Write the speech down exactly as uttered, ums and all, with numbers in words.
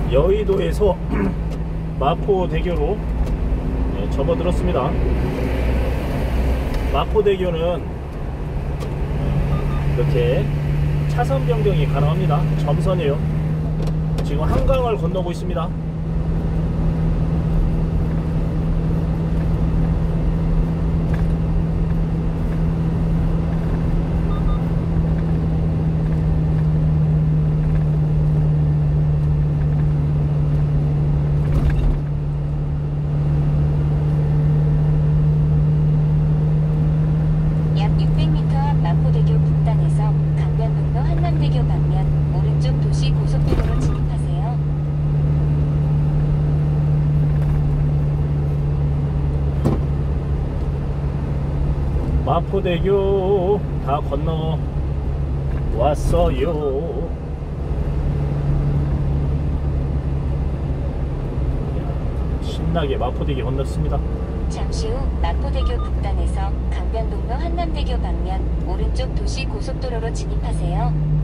여의도에서 마포대교로 네, 접어들었습니다. 마포대교는 이렇게 차선 변경이 가능합니다. 점선이에요. 지금 한강을 건너고 있습니다. 육백 미터 앞 마포대교 북단에서 강변북로 한남대교 방면 오른쪽 도시고속도로로 진입하세요. 마포대교 다 건너 왔어요. 신나게 마포대교 건넜습니다. 잠시 후 마포대교 북단에서 강변북로 한남대교 방면 오른쪽 도시고속도로로 진입하세요.